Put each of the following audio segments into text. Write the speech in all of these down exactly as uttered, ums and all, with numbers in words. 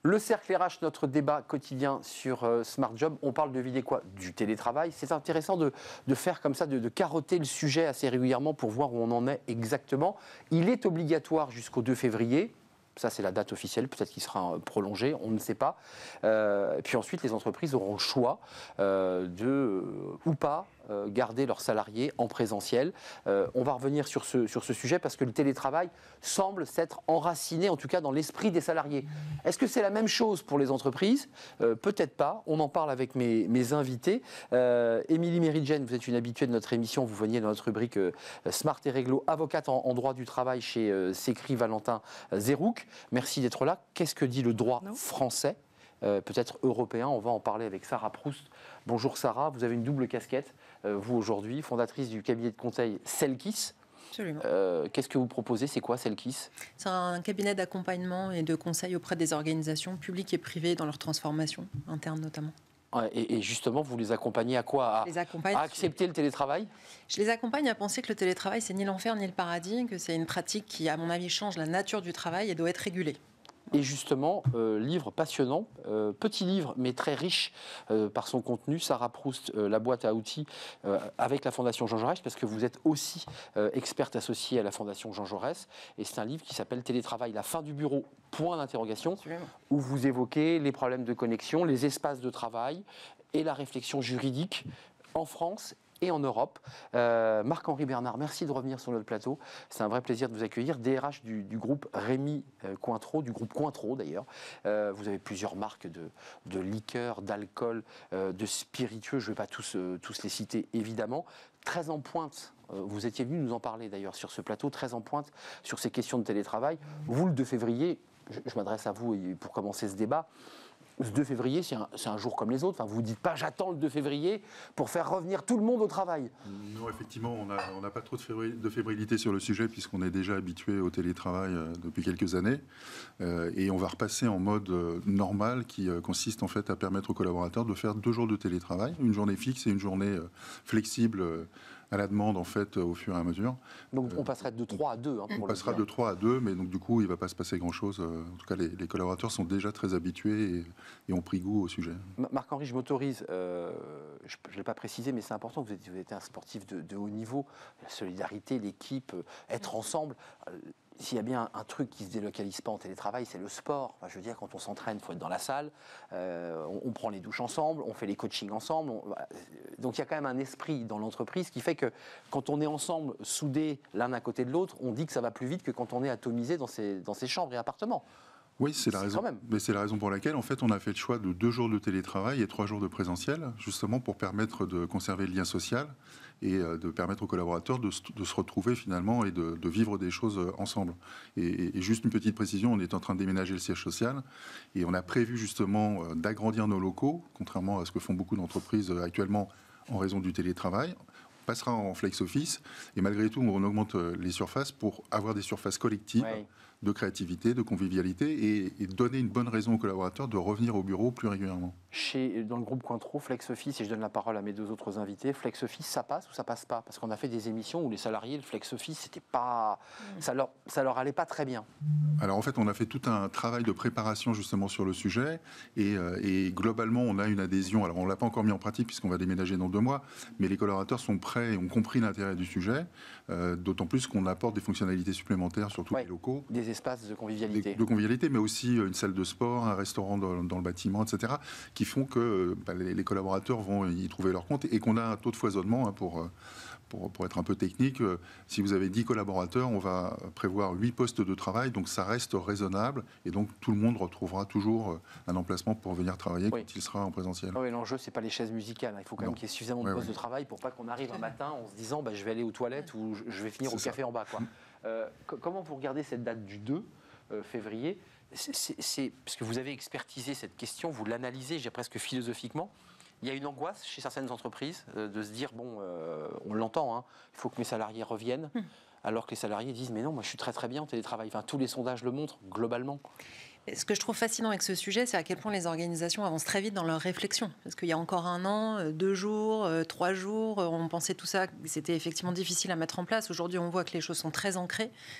Le cercle R H, notre débat quotidien sur euh, Smart Job, on parle de vider quoi? Du télétravail. C'est intéressant de, de faire comme ça, de, de carotter le sujet assez régulièrement pour voir où on en est exactement. Il est obligatoire jusqu'au deux février. Ça, c'est la date officielle, peut-être qu'il sera prolongé, on ne sait pas. Euh, et puis ensuite, les entreprises auront le choix euh, de, euh, ou pas, euh, garder leurs salariés en présentiel. Euh, on va revenir sur ce, sur ce sujet parce que le télétravail semble s'être enraciné, en tout cas dans l'esprit des salariés. Est-ce que c'est la même chose pour les entreprises? euh, Peut-être pas. On en parle avec mes, mes invités. Euh, Émilie Méridjen, vous êtes une habituée de notre émission. Vous veniez dans notre rubrique euh, Smart et Réglo, avocate en, en droit du travail chez euh, Sécri Valentin Zerouk. Merci d'être là. Qu'est-ce que dit le droit non. français, euh, peut-être européen? On va en parler avec Sarah Proust. Bonjour Sarah, vous avez une double casquette, euh, vous aujourd'hui, fondatrice du cabinet de conseil Selkis. Absolument. Euh, Qu'est-ce que vous proposez? C'est quoi Selkis? C'est un cabinet d'accompagnement et de conseil auprès des organisations publiques et privées dans leur transformation interne notamment. Et, et justement, vous les accompagnez à quoi? À, les accompagne, à accepter le télétravail? Je les accompagne à penser que le télétravail, c'est ni l'enfer ni le paradis, que c'est une pratique qui, à mon avis, change la nature du travail et doit être régulée. Et justement, euh, livre passionnant, euh, petit livre mais très riche euh, par son contenu, Sarah Proust, euh, la boîte à outils euh, avec la Fondation Jean Jaurès, parce que vous êtes aussi euh, experte associée à la Fondation Jean Jaurès, et c'est un livre qui s'appelle Télétravail, la fin du bureau, point d'interrogation, où vous évoquez les problèmes de connexion, les espaces de travail et la réflexion juridique en France et en Europe. Euh, Marc-Henri Bernard, merci de revenir sur notre plateau. C'est un vrai plaisir de vous accueillir. D R H du, du groupe Rémy euh, Cointreau, du groupe Cointreau d'ailleurs. Euh, vous avez plusieurs marques de, de liqueurs, d'alcool, euh, de spiritueux. Je ne vais pas tous, euh, tous les citer évidemment. Très en pointe. Euh, vous étiez venu nous en parler d'ailleurs sur ce plateau, très en pointe sur ces questions de télétravail. Vous, le deux février, je, je m'adresse à vous pour commencer ce débat. Ce deux février, c'est un, un jour comme les autres. Enfin, vous ne dites pas j'attends le deux février pour faire revenir tout le monde au travail. Non, effectivement, on n'a on a pas trop de, fébrile, de fébrilité sur le sujet puisqu'on est déjà habitué au télétravail euh, depuis quelques années. Euh, et on va repasser en mode euh, normal qui euh, consiste en fait à permettre aux collaborateurs de faire deux jours de télétravail, une journée fixe et une journée euh, flexible euh, à la demande en fait au fur et à mesure. Donc on passerait de trois à deux. Hein, pour on passera de trois à deux, mais donc du coup il ne va pas se passer grand-chose. En tout cas, les, les collaborateurs sont déjà très habitués et, et ont pris goût au sujet. Marc-Henri, je m'autorise, euh, je ne l'ai pas précisé, mais c'est important, vous êtes, vous êtes un sportif de, de haut niveau, la solidarité, l'équipe, euh, être ensemble. Euh, S'il y a bien un truc qui ne se délocalise pas en télétravail, c'est le sport. Enfin, je veux dire, quand on s'entraîne, il faut être dans la salle, euh, on, on prend les douches ensemble, on fait les coachings ensemble. On, donc il y a quand même un esprit dans l'entreprise qui fait que quand on est ensemble, soudés l'un à côté de l'autre, on dit que ça va plus vite que quand on est atomisé dans ses, dans ses chambres et appartements. Oui, c'est la raison. Mais c'est la raison pour laquelle, en fait, on a fait le choix de deux jours de télétravail et trois jours de présentiel, justement pour permettre de conserver le lien social et de permettre aux collaborateurs de, de se retrouver finalement et de, de vivre des choses ensemble. Et, et juste une petite précision, on est en train de déménager le siège social et on a prévu justement d'agrandir nos locaux, contrairement à ce que font beaucoup d'entreprises actuellement en raison du télétravail. Passera en flex office et malgré tout on augmente les surfaces pour avoir des surfaces collectives oui. de créativité, de convivialité et, et donner une bonne raison aux collaborateurs de revenir au bureau plus régulièrement. Chez, dans le groupe Cointreau, Flex Office, et je donne la parole à mes deux autres invités, Flex Office, ça passe ou ça passe pas? Parce qu'on a fait des émissions où les salariés, le Flex Office, c'était pas, ça leur, ça leur allait pas très bien. Alors en fait, on a fait tout un travail de préparation justement sur le sujet et, euh, et globalement, on a une adhésion. Alors on l'a pas encore mis en pratique puisqu'on va déménager dans deux mois, mais les collaborateurs sont prêts et ont compris l'intérêt du sujet, euh, d'autant plus qu'on apporte des fonctionnalités supplémentaires sur tous ouais, les locaux. Des espaces de convivialité. Des, de convivialité, mais aussi une salle de sport, un restaurant dans, dans le bâtiment, et cetera, qui font que bah, les, les collaborateurs vont y trouver leur compte et qu'on a un taux de foisonnement hein, pour, pour, pour être un peu technique. Si vous avez dix collaborateurs, on va prévoir huit postes de travail, donc ça reste raisonnable et donc tout le monde retrouvera toujours un emplacement pour venir travailler oui. quand il sera en présentiel. Oui, l'enjeu, c'est pas les chaises musicales. Il faut quand non. même qu'il y ait suffisamment de ouais, postes ouais. de travail pour pas qu'on arrive un matin en se disant bah, je vais aller aux toilettes ou je vais finir au café ça. en bas. Quoi. Euh, comment vous regardez cette date du deux février? C'est parce que vous avez expertisé cette question, vous l'analysez, j'ai presque philosophiquement. Il y a une angoisse chez certaines entreprises euh, de se dire bon, euh, on l'entend, hein, il faut que mes salariés reviennent, mmh. alors que les salariés disent mais non, moi je suis très très bien en télétravail. Enfin, tous les sondages le montrent globalement. Ce que je trouve fascinant avec ce sujet, c'est à quel point les organisations avancent très vite dans leur réflexion. Parce qu'il y a encore un an, deux jours, trois jours, on pensait tout ça, c'était effectivement difficile à mettre en place. Aujourd'hui, on voit que les choses sont très ancrées.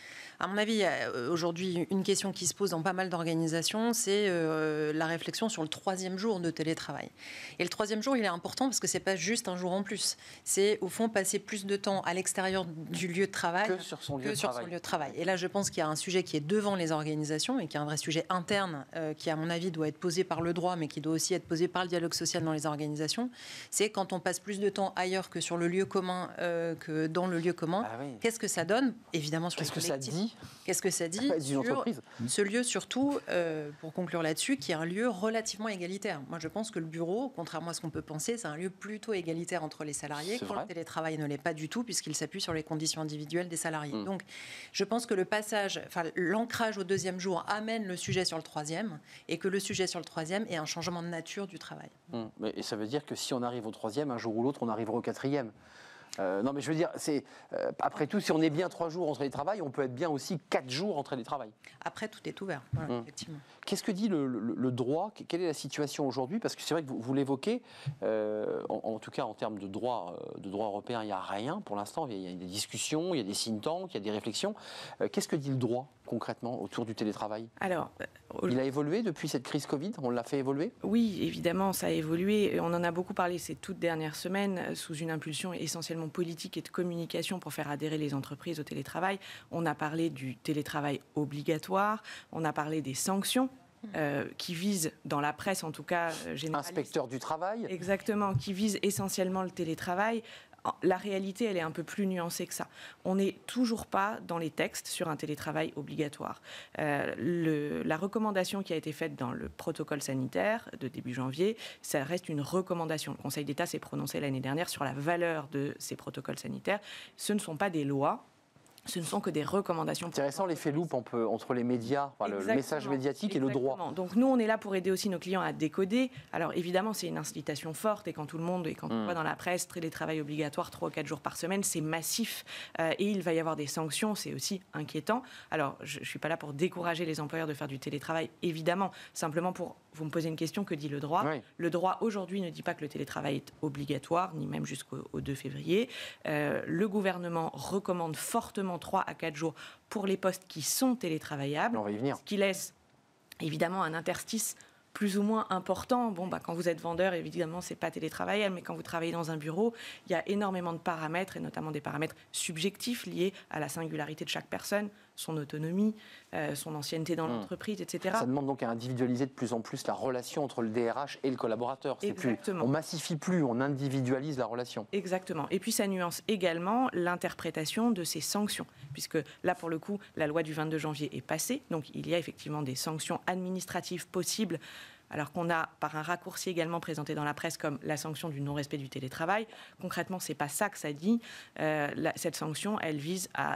À mon avis, il y a aujourd'hui une question qui se pose dans pas mal d'organisations, c'est euh, la réflexion sur le troisième jour de télétravail. Et le troisième jour, il est important parce que c'est pas juste un jour en plus. C'est au fond passer plus de temps à l'extérieur du lieu de travail que sur son lieu, que de, sur travail. Son lieu de travail. Et là, je pense qu'il y a un sujet qui est devant les organisations et qui est un vrai sujet interne, euh, qui à mon avis doit être posé par le droit, mais qui doit aussi être posé par le dialogue social dans les organisations. C'est quand on passe plus de temps ailleurs que sur le lieu commun, euh, que dans le lieu commun. Ah oui. Qu'est-ce que ça donne ? Évidemment sur Qu'est-ce les que ça dit ? Qu'est-ce que ça dit sur ce lieu surtout, euh, pour conclure là-dessus, qui est un lieu relativement égalitaire. Moi, je pense que le bureau, contrairement à ce qu'on peut penser, c'est un lieu plutôt égalitaire entre les salariés, quand le télétravail ne l'est pas du tout, puisqu'il s'appuie sur les conditions individuelles des salariés. Mmh. Donc, je pense que le passage, enfin, l'ancrage au deuxième jour amène le sujet sur le troisième, et que le sujet sur le troisième est un changement de nature du travail. Mmh. Et ça veut dire que si on arrive au troisième, un jour ou l'autre, on arrivera au quatrième. Euh, non, mais je veux dire, c'est euh, après tout, si on est bien trois jours en télétravail, on peut être bien aussi quatre jours en télétravail. Après, tout est ouvert, voilà, mmh. effectivement. Qu'est-ce que dit le, le, le droit ? Quelle est la situation aujourd'hui ? Parce que c'est vrai que vous, vous l'évoquez, euh, en, en tout cas en termes de droit, de droit européen, il n'y a rien pour l'instant. Il y a des discussions, il y a des think tanks, il y a des réflexions. Euh, qu'est-ce que dit le droit concrètement autour du télétravail ? Alors, euh, il a évolué depuis cette crise Covid ? On l'a fait évoluer ? Oui, évidemment, ça a évolué. On en a beaucoup parlé ces toutes dernières semaines, sous une impulsion essentiellement politique et de communication pour faire adhérer les entreprises au télétravail. On a parlé du télétravail obligatoire, on a parlé des sanctions. Euh, qui visent, dans la presse en tout cas généraliste, inspecteur du travail. Exactement, qui visent essentiellement le télétravail. La réalité, elle est un peu plus nuancée que ça. On n'est toujours pas dans les textes sur un télétravail obligatoire. Euh, le, la recommandation qui a été faite dans le protocole sanitaire de début janvier, ça reste une recommandation. Le Conseil d'État s'est prononcé l'année dernière sur la valeur de ces protocoles sanitaires. Ce ne sont pas des lois. Ce ne sont que des recommandations. Intéressant l'effet loupe on peut, entre les médias, enfin, le message médiatique Exactement. Et le droit. Donc nous, on est là pour aider aussi nos clients à décoder. Alors évidemment, c'est une incitation forte et quand tout le monde, et quand mmh. on voit dans la presse, télétravail obligatoire trois ou quatre jours par semaine, c'est massif euh, et il va y avoir des sanctions, c'est aussi inquiétant. Alors je ne suis pas là pour décourager les employeurs de faire du télétravail, évidemment, simplement pour vous me posez une question, que dit le droit ? Oui. Le droit aujourd'hui ne dit pas que le télétravail est obligatoire, ni même jusqu'au deux février. Euh, le gouvernement recommande fortement trois à quatre jours pour les postes qui sont télétravaillables. On va y venir. Ce qui laisse évidemment un interstice plus ou moins important. Bon, bah, quand vous êtes vendeur, évidemment, ce n'est pas télétravaillable, mais quand vous travaillez dans un bureau, il y a énormément de paramètres, et notamment des paramètres subjectifs liés à la singularité de chaque personne, son autonomie, euh, son ancienneté dans mmh. l'entreprise, et cetera. Ça demande donc à individualiser de plus en plus la relation entre le D R H et le collaborateur. C'est Exactement. Plus, on massifie plus, on individualise la relation. Exactement. Et puis ça nuance également l'interprétation de ces sanctions, puisque là, pour le coup, la loi du vingt-deux janvier est passée, donc il y a effectivement des sanctions administratives possibles, alors qu'on a, par un raccourci également présenté dans la presse, comme la sanction du non-respect du télétravail. Concrètement, ce n'est pas ça que ça dit. Euh, la, cette sanction, elle vise à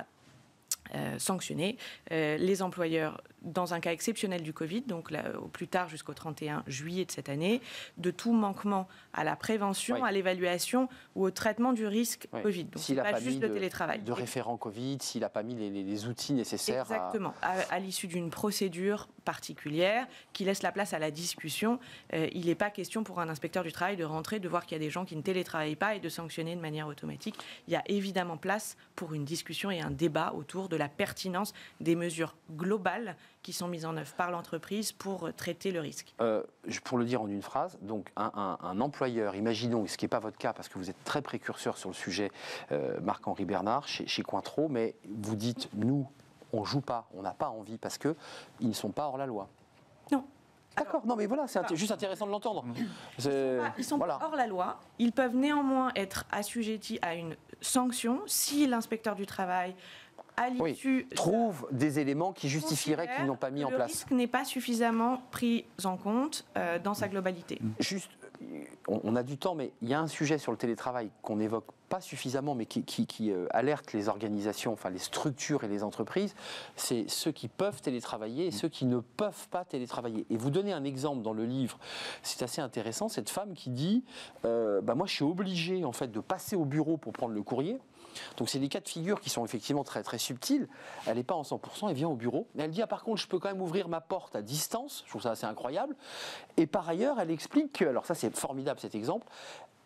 Euh, sanctionner euh, les employeurs dans un cas exceptionnel du Covid, donc là, au plus tard jusqu'au trente et un juillet de cette année, de tout manquement à la prévention, oui. à l'évaluation ou au traitement du risque oui. Covid. Donc s'il c'est pas, pas juste de, le télétravail. De référent Covid, s'il n'a pas mis les, les, les outils nécessaires. Exactement, à, à, à l'issue d'une procédure particulière qui laisse la place à la discussion. Euh, il n'est pas question pour un inspecteur du travail de rentrer, de voir qu'il y a des gens qui ne télétravaillent pas et de sanctionner de manière automatique. Il y a évidemment place pour une discussion et un débat autour de la pertinence des mesures globales qui sont mises en œuvre par l'entreprise pour traiter le risque. Euh, pour le dire en une phrase, donc un, un, un employeur, imaginons, ce qui n'est pas votre cas parce que vous êtes très précurseur sur le sujet, euh, Marc-Henri Bernard, chez, chez Cointreau, mais vous dites, nous, on ne joue pas, on n'a pas envie parce qu'ils ne sont pas hors la loi. Non. D'accord, non mais voilà, c'est int- juste intéressant de l'entendre. Ils sont pas, ils sont voilà. pas hors la loi, ils peuvent néanmoins être assujettis à une sanction si l'inspecteur du travail, à l'issue... Oui, trouve des éléments qui justifieraient qu'ils n'ont pas mis en place. Le risque n'est pas suffisamment pris en compte euh, dans sa globalité. Juste, on, on a du temps, mais il y a un sujet sur le télétravail qu'on n'évoque pas suffisamment, mais qui, qui, qui euh, alerte les organisations, enfin les structures et les entreprises, c'est ceux qui peuvent télétravailler et ceux qui ne peuvent pas télétravailler. Et vous donnez un exemple dans le livre, c'est assez intéressant, cette femme qui dit euh, bah moi je suis obligée en fait de passer au bureau pour prendre le courrier. Donc c'est des cas de figure qui sont effectivement très très subtils. Elle n'est pas en cent pour cent, elle vient au bureau. Mais elle dit ah, par contre je peux quand même ouvrir ma porte à distance. Je trouve ça assez incroyable. Et par ailleurs elle explique que, alors ça c'est formidable cet exemple,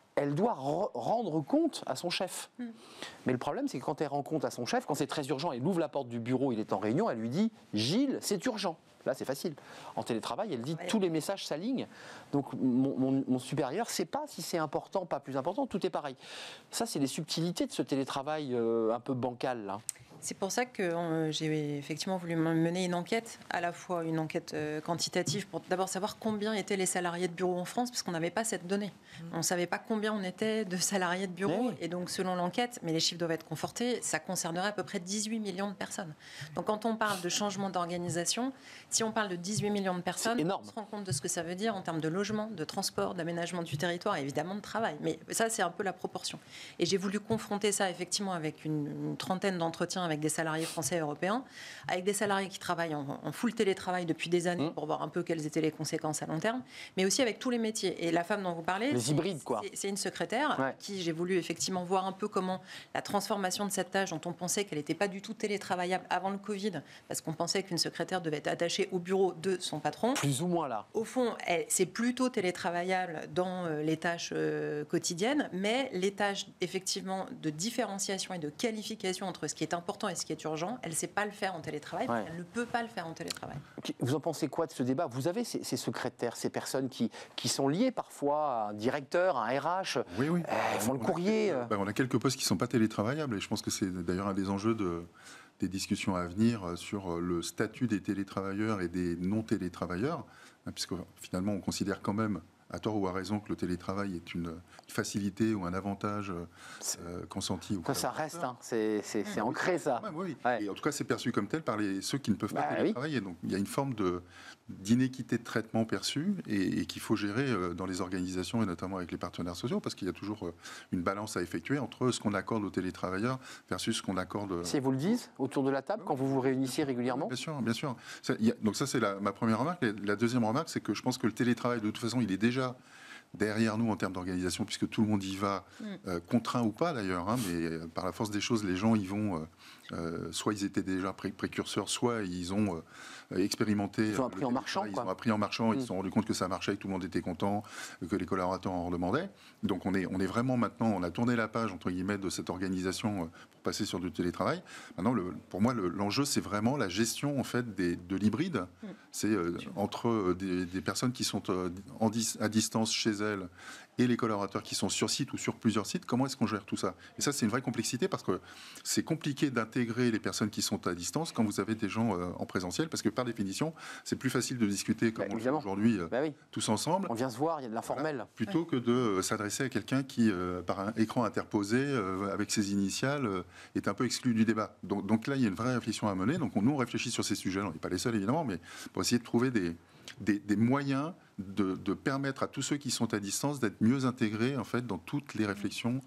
elle doit re- rendre compte à son chef. Mmh. Mais le problème, c'est que quand elle rend compte à son chef, quand c'est très urgent, elle ouvre la porte du bureau, il est en réunion, elle lui dit « Gilles, c'est urgent ». Là, c'est facile. En télétravail, elle dit ouais. tous les messages s'alignent. Donc, mon, mon, mon supérieur ne sait pas si c'est important, pas plus important, tout est pareil. Ça, c'est les subtilités de ce télétravail euh, un peu bancal, là. C'est pour ça que euh, j'ai effectivement voulu mener une enquête, à la fois une enquête euh, quantitative pour d'abord savoir combien étaient les salariés de bureau en France, parce qu'on n'avait pas cette donnée. On ne savait pas combien on était de salariés de bureau. Oui. Et donc, selon l'enquête, mais les chiffres doivent être confortés, ça concernerait à peu près dix-huit millions de personnes. Donc, quand on parle de changement d'organisation, si on parle de dix-huit millions de personnes, on se rend compte de ce que ça veut dire en termes de logement, de transport, d'aménagement du territoire et évidemment de travail. Mais ça, c'est un peu la proportion. Et j'ai voulu confronter ça effectivement avec une, une trentaine d'entretiens avec des salariés français et européens, avec des salariés qui travaillent en, en full télétravail depuis des années mmh. pour voir un peu quelles étaient les conséquences à long terme, mais aussi avec tous les métiers. Et la femme dont vous parlez, les hybrides, quoi. C'est, c'est une secrétaire ouais. qui j'ai voulu effectivement voir un peu comment la transformation de cette tâche dont on pensait qu'elle n'était pas du tout télétravaillable avant le Covid, parce qu'on pensait qu'une secrétaire devait être attachée au bureau de son patron. Plus ou moins là. Au fond, elle, c'est plutôt télétravaillable dans euh, les tâches euh, quotidiennes, mais les tâches effectivement de différenciation et de qualification entre ce qui est important et ce qui est urgent, elle ne sait pas le faire en télétravail, ouais. elle ne peut pas le faire en télétravail. Vous en pensez quoi de ce débat ? Vous avez ces, ces secrétaires, ces personnes qui, qui sont liées parfois à un directeur, à un R H, oui, oui. Euh, ils font on le courrier. A, ben, on a quelques postes qui ne sont pas télétravaillables, et je pense que c'est d'ailleurs un des enjeux de, des discussions à venir sur le statut des télétravailleurs et des non-télétravailleurs, puisque finalement on considère quand même, à tort ou à raison, que le télétravail est une facilité ou un avantage euh, consenti. Ça, ça reste, hein. c'est, c'est, c'est ancré, ça. Ouais, oui. Ouais. Et en tout cas, c'est perçu comme tel par les, ceux qui ne peuvent pas bah, télétravailler. Oui. Donc, il y a une forme de, d'inéquité de traitement perçue et, et qu'il faut gérer euh, dans les organisations et notamment avec les partenaires sociaux, parce qu'il y a toujours euh, une balance à effectuer entre ce qu'on accorde aux télétravailleurs versus ce qu'on accorde... Si vous le dites, autour de la table, oui, quand vous vous réunissez régulièrement ? Bien sûr, bien sûr. Ça, y a, donc ça, c'est la, ma première remarque. La, la deuxième remarque, c'est que je pense que le télétravail, de toute façon, il est déjà derrière nous en termes d'organisation, puisque tout le monde y va, euh, contraint ou pas d'ailleurs, hein, mais euh, par la force des choses, les gens y vont, euh, euh, soit ils étaient déjà pré- précurseurs, soit ils ont euh, expérimenté. Ils ont appris en marchant. Ils quoi. ont appris en marchant, mmh. ils se sont rendus compte que ça marchait, que tout le monde était content, que les collaborateurs en redemandaient. Donc on est, on est vraiment maintenant, on a tourné la page, entre guillemets, de cette organisation euh, pour passer sur du télétravail. Maintenant, le, pour moi, le, l'enjeu, c'est vraiment la gestion en fait, des, de l'hybride. Mmh. C'est euh, entre euh, des, des personnes qui sont euh, en dis- à distance chez elles et les collaborateurs qui sont sur site ou sur plusieurs sites, comment est-ce qu'on gère tout ça ? Et ça, c'est une vraie complexité parce que c'est compliqué d'intégrer les personnes qui sont à distance quand vous avez des gens euh, en présentiel, parce que par définition, c'est plus facile de discuter comme bah, on le fait aujourd'hui euh, bah oui. tous ensemble. On vient se voir, il y a de l'informel. Voilà, plutôt ouais. que de euh, s'adresser à quelqu'un qui, euh, par un écran interposé, euh, avec ses initiales, euh, est un peu exclu du débat. Donc, donc là, il y a une vraie réflexion à mener. Donc on, nous, on réfléchit sur ces sujets. On n'est pas les seuls, évidemment, mais pour essayer de trouver des, des, des moyens De, de permettre à tous ceux qui sont à distance d'être mieux intégrés en fait dans toutes les réflexions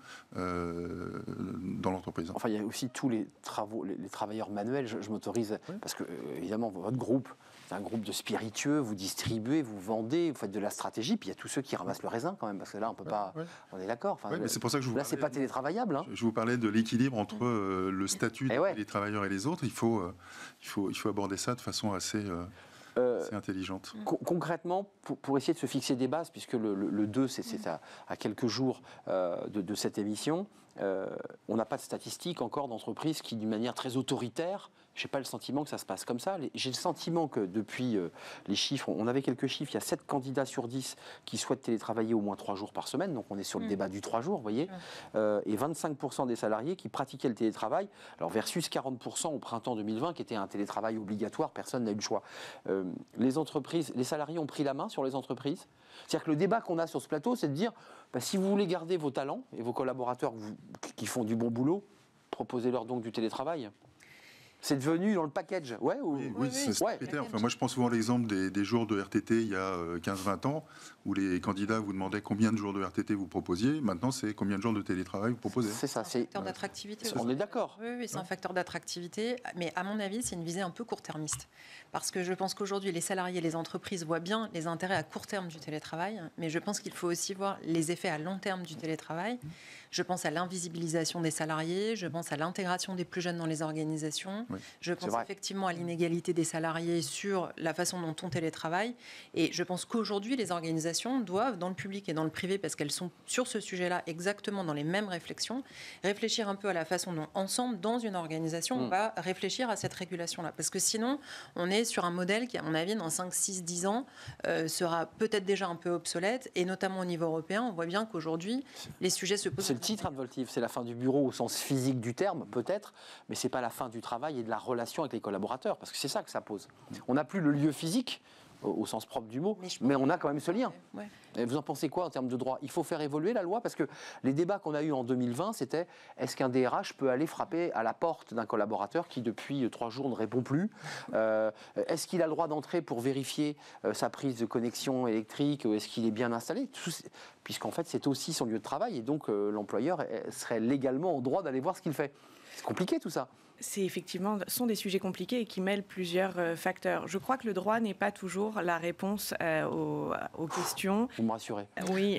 euh, dans l'entreprise. Enfin, il y a aussi tous les travaux, les, les travailleurs manuels. Je, je m'autorise oui. parce que euh, évidemment votre groupe, c'est un groupe de spiritueux. Vous distribuez, vous vendez, vous faites de la stratégie. Puis il y a tous ceux qui ramassent le raisin quand même, parce que là on peut pas. Oui. On est d'accord. Enfin, oui, mais c'est pour ça que je vous là parlais, c'est pas télétravaillable. Hein. Je, je vous parlais de l'équilibre entre euh, le statut et ouais. des travailleurs et les autres. Il faut, euh, il faut, il faut aborder ça de façon assez. Euh, Euh, c'est intelligente. Con- concrètement, pour, pour essayer de se fixer des bases, puisque le, le, le deux, c'est, c'est à, à quelques jours euh, de, de cette émission, euh, on n'a pas de statistiques encore d'entreprises qui, d'une manière très autoritaire, je n'ai pas le sentiment que ça se passe comme ça. J'ai le sentiment que depuis euh, les chiffres, on avait quelques chiffres, il y a sept candidats sur dix qui souhaitent télétravailler au moins trois jours par semaine, donc on est sur le mmh. débat du trois jours, vous voyez, mmh. euh, et vingt-cinq pour cent des salariés qui pratiquaient le télétravail, alors versus quarante pour cent au printemps deux mille vingt, qui était un télétravail obligatoire, personne n'a eu le choix. Euh, les entreprises, les salariés ont pris la main sur les entreprises. C'est-à-dire que le débat qu'on a sur ce plateau, c'est de dire, bah, si vous voulez garder vos talents et vos collaborateurs vous, qui font du bon boulot, proposez-leur donc du télétravail. C'est devenu dans le package, ouais ou... Oui, oui, c'est ce ouais. critère. Enfin, moi, je prends souvent l'exemple des, des jours de R T T il y a quinze vingt ans, où les candidats vous demandaient combien de jours de R T T vous proposiez. Maintenant, c'est combien de jours de télétravail vous proposez. C'est ça, c'est un facteur d'attractivité. On est d'accord. Oui, oui, c'est un facteur d'attractivité, mais à mon avis, c'est une visée un peu court-termiste. Parce que je pense qu'aujourd'hui, les salariés et les entreprises voient bien les intérêts à court terme du télétravail, mais je pense qu'il faut aussi voir les effets à long terme du télétravail. Je pense à l'invisibilisation des salariés, je pense à l'intégration des plus jeunes dans les organisations, Oui, je pense effectivement à l'inégalité des salariés sur la façon dont on télétravaille. Et je pense qu'aujourd'hui, les organisations doivent, dans le public et dans le privé, parce qu'elles sont sur ce sujet-là exactement dans les mêmes réflexions, réfléchir un peu à la façon dont, ensemble, dans une organisation, mmh. on va réfléchir à cette régulation-là. Parce que sinon, on est sur un modèle qui, à mon avis, dans cinq, six, dix ans, euh, sera peut-être déjà un peu obsolète. Et notamment au niveau européen, on voit bien qu'aujourd'hui, les sujets se posent. C'est le titre, Anne Voltive, c'est la fin du bureau au sens physique du terme, peut-être, mais c'est pas la fin du travail et de la relation avec les collaborateurs, parce que c'est ça que ça pose. On n'a plus le lieu physique, au, au sens propre du mot, mais, mais on a quand même ce lien. Ouais. Et vous en pensez quoi en termes de droit ? Il faut faire évoluer la loi, parce que les débats qu'on a eus en deux mille vingt, c'était est-ce qu'un D R H peut aller frapper à la porte d'un collaborateur qui, depuis trois jours, ne répond plus ? euh, Est-ce qu'il a le droit d'entrer pour vérifier euh, sa prise de connexion électrique ? Est-ce qu'il est bien installé ? Puisqu'en fait, c'est aussi son lieu de travail, et donc euh, l'employeur serait légalement en droit d'aller voir ce qu'il fait. C'est compliqué tout ça. C'est effectivement, sont des sujets compliqués et qui mêlent plusieurs euh, facteurs. Je crois que le droit n'est pas toujours la réponse euh, aux, aux questions. Vous me rassurez. Oui.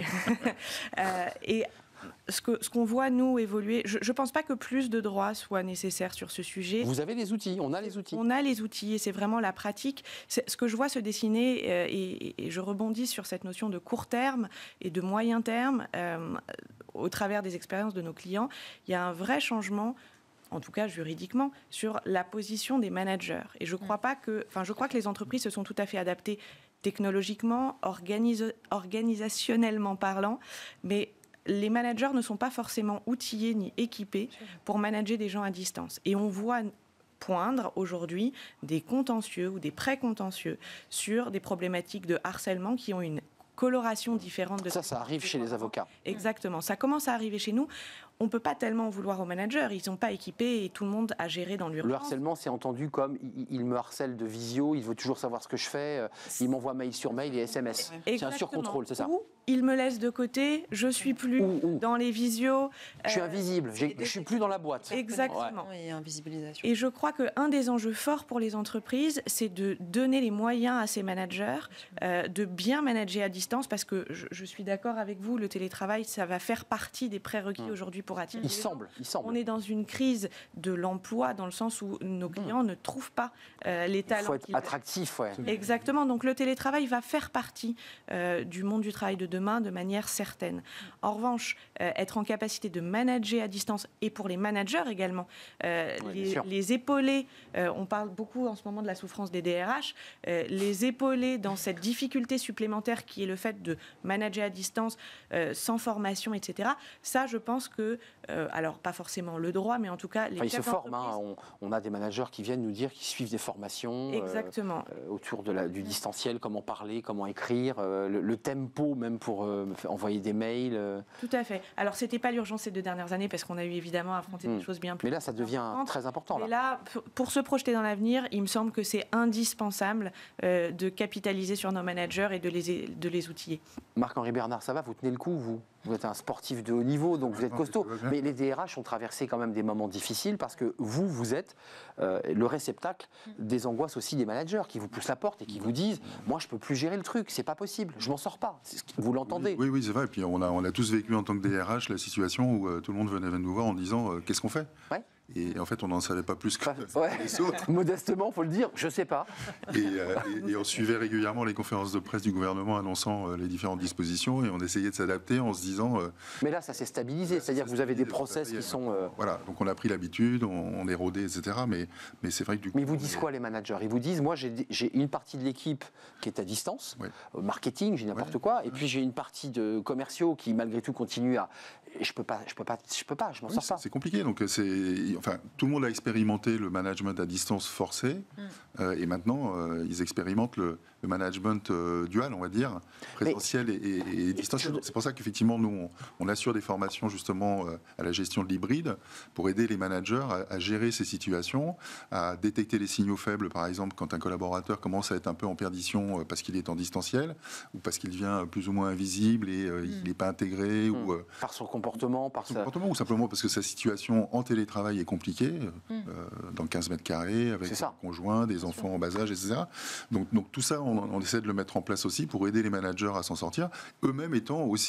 euh, et ce, que, ce qu'on voit, nous, évoluer, je ne pense pas que plus de droits soient nécessaires sur ce sujet. Vous avez les outils, on a les outils. On a les outils et c'est vraiment la pratique. C'est ce que je vois se dessiner euh, et, et je rebondis sur cette notion de court terme et de moyen terme. Euh, au travers des expériences de nos clients, il y a un vrai changement, en tout cas juridiquement, sur la position des managers. Et je crois pas que, enfin, je crois que les entreprises se sont tout à fait adaptées technologiquement, organise, organisationnellement parlant, mais les managers ne sont pas forcément outillés ni équipés pour manager des gens à distance. Et on voit poindre aujourd'hui des contentieux ou des pré-contentieux sur des problématiques de harcèlement qui ont une coloration différente de ça, ça arrive chez les avocats. Exactement. Ça commence à arriver chez nous. On ne peut pas tellement en vouloir aux managers. Ils ne sont pas équipés et tout le monde a géré dans l'urgence. Le harcèlement, c'est entendu comme il, il me harcèle de visio, il veut toujours savoir ce que je fais, il m'envoie mail sur mail et S M S. Exactement. C'est un surcontrôle, c'est ça ? Ou il me laisse de côté, je ne suis plus ou, ou. dans les visios. Je suis invisible, je ne suis plus dans la boîte. Exactement. Ouais. Et invisibilisation. Et je crois qu'un des enjeux forts pour les entreprises, c'est de donner les moyens à ces managers euh, de bien manager à distance, parce que je, je suis d'accord avec vous, le télétravail, ça va faire partie des prérequis mmh. aujourd'hui pour attirer il les semble, gens. Il semble. On est dans une crise de l'emploi, dans le sens où nos clients mmh. ne trouvent pas euh, les talents. Il faut être attractif, ouais. Exactement. Donc le télétravail va faire partie euh, du monde du travail de demain de manière certaine. En revanche, euh, être en capacité de manager à distance, et pour les managers également, euh, oui, les, les épauler, euh, on parle beaucoup en ce moment de la souffrance des D R H, euh, les épauler dans cette difficulté supplémentaire qui est le fait de manager à distance euh, sans formation, et cetera. Ça, je pense que, euh, alors pas forcément le droit, mais en tout cas... Les enfin, ils se forment, hein. on, on a des managers qui viennent nous dire qu'ils suivent des formations Exactement. Euh, autour de la, du distanciel, comment parler, comment écrire, euh, le, le tempo même pour euh, envoyer des mails. Euh. Tout à fait. Alors, c'était pas l'urgence ces deux dernières années, parce qu'on a eu évidemment affronté mmh. des choses bien plus... Mais là, ça devient importantes. Très important. Là. Et là, pour se projeter dans l'avenir, il me semble que c'est indispensable euh, de capitaliser sur nos managers et de les, de les outiller. Marc-Henri Bernard, ça va, vous tenez le coup, vous Vous êtes un sportif de haut niveau, donc vous êtes costaud. Mais les D R H ont traversé quand même des moments difficiles, parce que vous, vous êtes euh, le réceptacle des angoisses aussi des managers qui vous poussent la porte et qui vous disent « Moi, je ne peux plus gérer le truc, c'est pas possible, je m'en sors pas. » Vous l'entendez ? Oui, oui, c'est vrai. Et puis on a, on a tous vécu en tant que D R H la situation où euh, tout le monde venait, venait nous voir en disant euh, « Qu'est-ce qu'on fait ?» Ouais. Et en fait, on n'en savait pas plus que ouais. les autres. Modestement, il faut le dire, je ne sais pas. Et, euh, et, et on suivait régulièrement les conférences de presse du gouvernement annonçant euh, les différentes dispositions, et on essayait de s'adapter en se disant... Euh, Mais là, ça s'est stabilisé, c'est-à-dire que vous avez des process qui sont... Euh... Voilà, donc on a pris l'habitude, on, on est rodé, et cetera. Mais, mais c'est vrai que du coup... Mais ils vous disent quoi, les managers ? Ils vous disent, moi, j'ai une partie de l'équipe qui est à distance, ouais. euh, marketing, j'ai n'importe ouais. quoi, et puis j'ai une partie de commerciaux qui, malgré tout, continuent à... Et je peux pas, je peux pas, je peux pas, je m'en oui, sors pas. C'est compliqué, donc c'est... Enfin, tout le monde a expérimenté le management à distance forcé, mm. euh, et maintenant, euh, ils expérimentent le, le management euh, dual, on va dire, présentiel Mais, et, et, et distanciel. C'est pour ça qu'effectivement, nous, on, on assure des formations justement euh, à la gestion de l'hybride pour aider les managers à, à gérer ces situations, à détecter les signaux faibles, par exemple, quand un collaborateur commence à être un peu en perdition euh, parce qu'il est en distanciel, ou parce qu'il devient plus ou moins invisible et euh, mm. il n'est pas intégré, mm. ou... Euh, par son comportement, par son sa... comportement, ou simplement parce que sa situation en télétravail est compliquée, mm. euh, dans quinze mètres carrés, avec un conjoint, des enfants en bas âge, et cetera. Donc, donc tout ça, on, on essaie de le mettre en place aussi pour aider les managers à s'en sortir, eux-mêmes étant aussi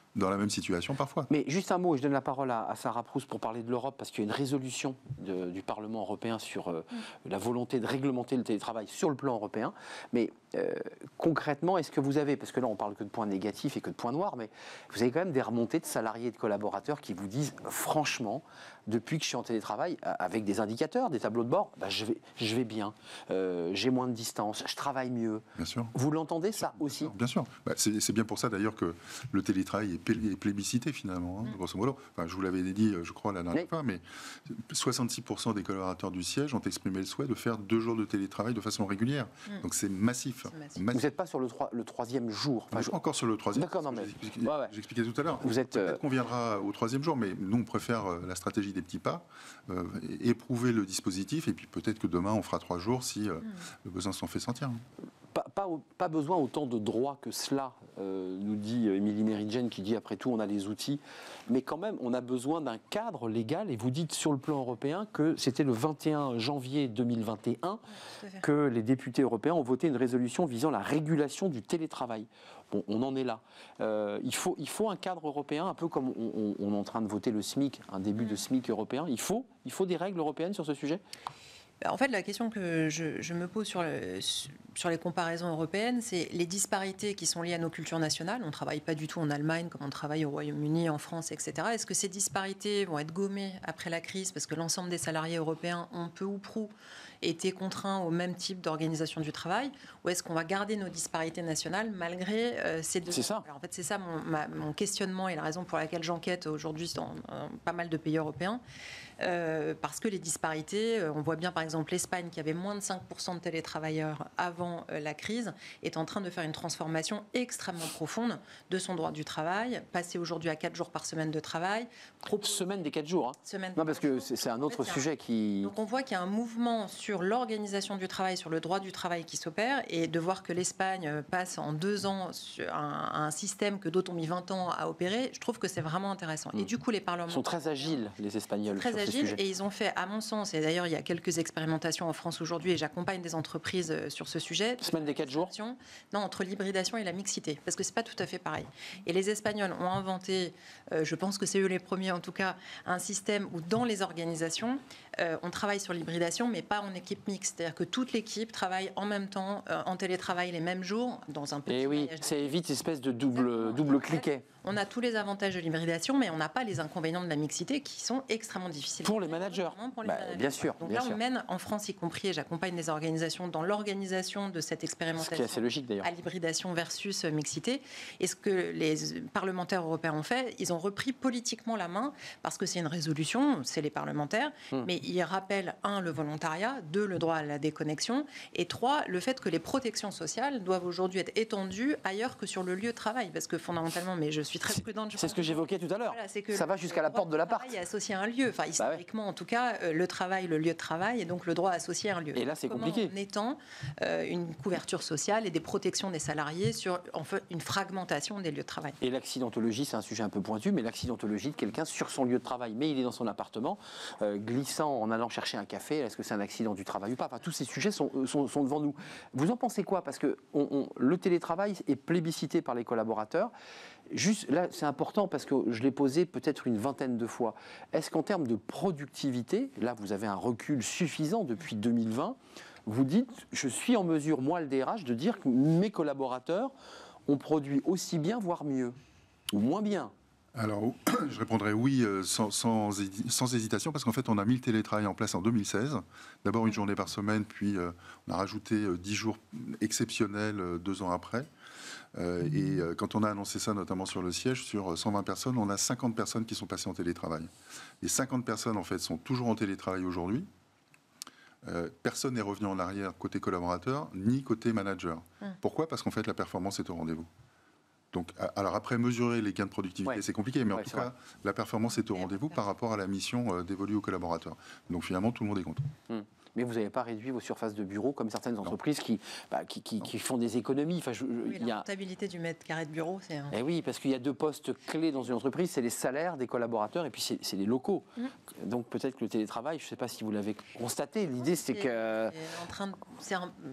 dans la même situation parfois. Mais juste un mot, et je donne la parole à, à Sarah Proust pour parler de l'Europe, parce qu'il y a une résolution de, du Parlement européen sur euh, mmh. la volonté de réglementer le télétravail sur le plan européen. Mais euh, concrètement, est-ce que vous avez, parce que là on parle que de points négatifs et que de points noirs, mais vous avez quand même des remontées de salariés et de collaborateurs qui vous disent franchement, depuis que je suis en télétravail, avec des indicateurs, des tableaux de bord, bah, je, vais, je vais bien, euh, j'ai moins de distance, je travaille mieux. Bien sûr. Vous l'entendez ça aussi? Bien sûr. Bah, c'est, c'est bien pour ça d'ailleurs que le télétravail est, est plébiscité finalement, hein, mmh. grosso modo. Enfin, je vous l'avais dit, je crois, la dernière oui. fois, mais soixante-six pour cent des collaborateurs du siège ont exprimé le souhait de faire deux jours de télétravail de façon régulière. Mmh. Donc c'est massif. C'est massif. massif. Vous n'êtes pas sur le, trois, le troisième jour. Enfin, je... Encore sur le troisième. D'accord, non mais... J'expliquais, ouais, ouais. j'expliquais tout à l'heure. Vous êtes, Peut-être qu'on viendra au troisième jour, mais nous on préfère la stratégie des petits pas. Euh, éprouver le dispositif et puis peut-être que demain on fera trois jours si euh, mmh. le besoin s'en fait sentir. Pas, pas, pas besoin autant de droits que cela, euh, nous dit Émilie Mérigen qui dit après tout on a les outils, mais quand même on a besoin d'un cadre légal et vous dites sur le plan européen que c'était le vingt et un janvier deux mille vingt et un ouais, que les députés européens ont voté une résolution visant la régulation du télétravail. Bon, on en est là. Euh, il, faut, il faut un cadre européen, un peu comme on, on, on est en train de voter le SMIC, un début de SMIC européen. Il faut, il faut des règles européennes sur ce sujet ? En fait, la question que je, je me pose sur, le, sur les comparaisons européennes, c'est les disparités qui sont liées à nos cultures nationales. On ne travaille pas du tout en Allemagne comme on travaille au Royaume-Uni, en France, et cetera. Est-ce que ces disparités vont être gommées après la crise parce que l'ensemble des salariés européens ont peu ou prou été contraints au même type d'organisation du travail, ou est-ce qu'on va garder nos disparités nationales malgré euh, ces deux... C'est ça. Alors, en fait, c'est ça mon, ma, mon questionnement et la raison pour laquelle j'enquête aujourd'hui dans, dans pas mal de pays européens. Euh, parce que les disparités, on voit bien par exemple l'Espagne qui avait moins de cinq pour cent de télétravailleurs avant euh, la crise, est en train de faire une transformation extrêmement profonde de son droit du travail, passer aujourd'hui à quatre jours par semaine de travail. Proposer... Semaine des quatre jours. Hein. Semaine non, parce que c'est, c'est un autre en fait, sujet un... qui... Donc on voit qu'il y a un mouvement sur l'organisation du travail, sur le droit du travail qui s'opère, et de voir que l'Espagne passe en deux ans sur un, un système que d'autres ont mis vingt ans à opérer, je trouve que c'est vraiment intéressant. Mmh. Et du coup, les parlementaires... Ils sont très agiles, les Espagnols. Très agiles. Et ils ont fait, à mon sens, et d'ailleurs il y a quelques expérimentations en France aujourd'hui, et j'accompagne des entreprises sur ce sujet. Semaine des quatre jours. Non, entre l'hybridation et la mixité, parce que c'est pas tout à fait pareil. Et les Espagnols ont inventé, euh, je pense que c'est eux les premiers en tout cas, un système où dans les organisations, euh, on travaille sur l'hybridation, mais pas en équipe mixte, c'est-à-dire que toute l'équipe travaille en même temps, euh, en télétravail les mêmes jours, dans un petit. Et oui, ça évite cette espèce de double double cliquet. On a tous les avantages de l'hybridation, mais on n'a pas les inconvénients de la mixité qui sont extrêmement difficiles. Pour les managers, pour les bah, managers. Bien sûr. Donc bien là, sûr. on mène en France y compris, et j'accompagne des organisations dans l'organisation de cette expérimentation. Ce qui est assez logique d'ailleurs. À l'hybridation versus mixité. Et ce que les parlementaires européens ont fait, ils ont repris politiquement la main, parce que c'est une résolution, c'est les parlementaires, hum. mais ils rappellent, un, le volontariat, deux, le droit à la déconnexion, et trois, le fait que les protections sociales doivent aujourd'hui être étendues ailleurs que sur le lieu de travail. Parce que fondamentalement, mais je suis très prudente. C'est ce que j'évoquais tout à l'heure. Voilà, c'est que ça va jusqu'à la porte de l'appart. Le travail est associé à un lieu. Enfin, historiquement, bah ouais. en tout cas, euh, le travail, le lieu de travail, et donc le droit associé à un lieu. Et là, c'est Comment compliqué. En étant euh, une couverture sociale et des protections des salariés sur en fait, une fragmentation des lieux de travail. Et l'accidentologie, c'est un sujet un peu pointu, mais l'accidentologie de quelqu'un sur son lieu de travail, mais il est dans son appartement, euh, glissant en allant chercher un café, est-ce que c'est un accident du travail ou pas? Enfin, tous ces sujets sont, sont, sont devant nous. Vous en pensez quoi? Parce que on, on, le télétravail est plébiscité par les collaborateurs. Juste là, c'est important parce que je l'ai posé peut-être une vingtaine de fois. Est-ce qu'en termes de productivité, là vous avez un recul suffisant depuis deux mille vingt, vous dites, je suis en mesure, moi le D R H, de dire que mes collaborateurs ont produit aussi bien, voire mieux, ou moins bien? Alors, je répondrai oui sans, sans, sans hésitation, parce qu'en fait, on a mis le télétravail en place en deux mille seize. D'abord une journée par semaine, puis euh, on a rajouté euh, dix jours exceptionnels euh, deux ans après. Euh, et euh, quand on a annoncé ça, notamment sur le siège, sur cent vingt personnes, on a cinquante personnes qui sont passées en télétravail. Les cinquante personnes, en fait, sont toujours en télétravail aujourd'hui. Euh, personne n'est revenu en arrière côté collaborateur, ni côté manager. Mmh. Pourquoi? Parce qu'en fait, la performance est au rendez-vous. Donc, alors après, mesurer les gains de productivité, ouais. c'est compliqué, mais ouais, en tout cas, vrai. la performance est au rendez-vous par rapport à la mission euh, dévolue aux collaborateurs. Donc finalement, tout le monde est content. Mmh. Mais vous n'avez pas réduit vos surfaces de bureau comme certaines entreprises qui, bah, qui, qui, qui font des économies. Enfin, je, oui, il y a... La rentabilité du mètre carré de bureau, c'est... Un... Eh oui, parce qu'il y a deux postes clés dans une entreprise, c'est les salaires des collaborateurs et puis c'est, c'est les locaux. Mmh. Donc peut-être que le télétravail, je ne sais pas si vous l'avez constaté, l'idée c'est que... En train de... c'est un...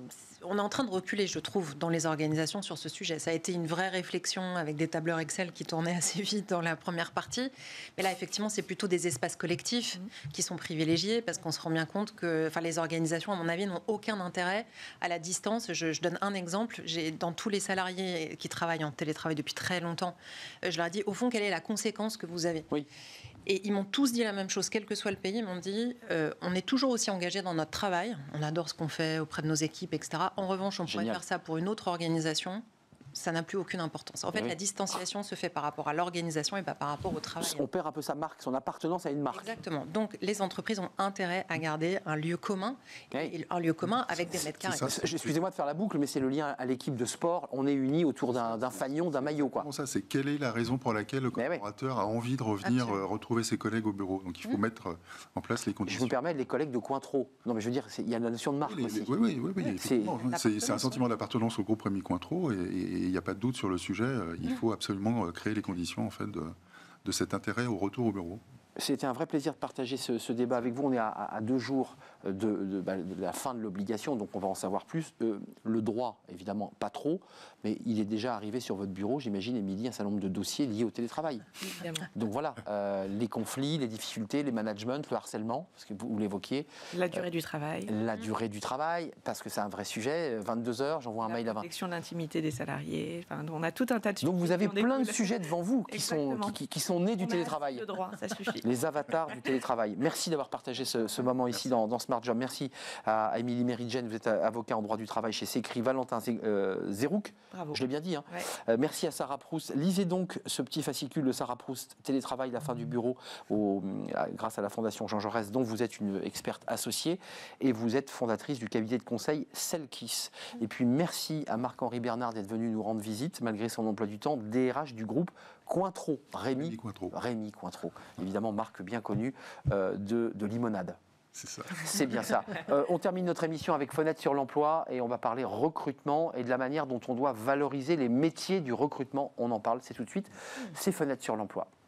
on est en train de reculer, je trouve, dans les organisations sur ce sujet. Ça a été une vraie réflexion avec des tableurs Excel qui tournaient assez vite dans la première partie. Mais là, effectivement, c'est plutôt des espaces collectifs mmh. qui sont privilégiés parce qu'on se rend bien compte que enfin, les organisations, à mon avis, n'ont aucun intérêt à la distance. Je, je donne un exemple. J'ai, dans tous les salariés qui travaillent en télétravail depuis très longtemps, je leur ai dit, au fond, quelle est la conséquence que vous avez ? Oui. Et ils m'ont tous dit la même chose, quel que soit le pays. Ils m'ont dit, euh, on est toujours aussi engagé dans notre travail. On adore ce qu'on fait auprès de nos équipes, et cetera. En revanche, on Génial. pourrait faire ça pour une autre organisation. Ça n'a plus aucune importance. En fait, oui. la distanciation se fait par rapport à l'organisation et pas par rapport au travail. On perd un peu sa marque, son appartenance à une marque. Exactement. Donc, les entreprises ont intérêt à garder un lieu commun, okay. un lieu commun avec des mètres carrés. Excusez-moi de faire la boucle, mais c'est le lien à l'équipe de sport. On est unis autour d'un, d'un fanion, d'un maillot, quoi. Bon, ça, c'est quelle est la raison pour laquelle le collaborateur oui. a envie de revenir Absolument. retrouver ses collègues au bureau. Donc, il faut mmh. mettre en place les conditions. Je me permets, les collègues de Cointreau. Non, mais je veux dire, il y a la notion de marque oui, aussi. Oui, oui, oui. oui, oui c'est, c'est, c'est un sentiment d'appartenance au groupe Rémy Cointreau et il n'y a pas de doute sur le sujet. Il faut absolument créer les conditions en fait, de, de cet intérêt au retour au bureau. C'était un vrai plaisir de partager ce, ce débat avec vous. On est à, à deux jours de, de, bah, de la fin de l'obligation, donc on va en savoir plus. Euh, le droit, évidemment, pas trop, mais il est déjà arrivé sur votre bureau, j'imagine, Émilie, un certain nombre de dossiers liés au télétravail. Évidemment. Donc voilà, euh, les conflits, les difficultés, les managements, le harcèlement, parce que vous, vous l'évoquiez. La durée euh, du travail. La durée du travail, parce que c'est un vrai sujet. vingt-deux heures, j'envoie un la mail à vingt. La protection de l'intimité des salariés. Enfin, on a tout un tas de sujets. Donc vous avez plein de sujets devant vous qui sont, qui, qui, qui sont nés du on télétravail. Le droit, ça suffit. Les avatars du télétravail. Merci d'avoir partagé ce, ce moment ici dans, dans Smart Job. Merci à Émilie Méridjen, vous êtes avocat en droit du travail chez Secri, Valentin euh, Zerouk, Bravo. Je l'ai bien dit. Hein. Ouais. Euh, merci à Sarah Proust. Lisez donc ce petit fascicule de Sarah Proust, Télétravail, la fin du bureau, au, à, grâce à la Fondation Jean Jaurès, dont vous êtes une experte associée et vous êtes fondatrice du cabinet de conseil Selkis. Et puis merci à Marc-Henri Bernard d'être venu nous rendre visite, malgré son emploi du temps, D R H du groupe Cointreau, Rémy, Rémy Cointreau. Rémy Cointreau, évidemment marque bien connue euh, de, de limonade. C'est ça. C'est bien ça. Euh, on termine notre émission avec Fenêtre sur l'emploi et on va parler recrutement et de la manière dont on doit valoriser les métiers du recrutement. On en parle, c'est tout de suite. C'est Fenêtre sur l'emploi.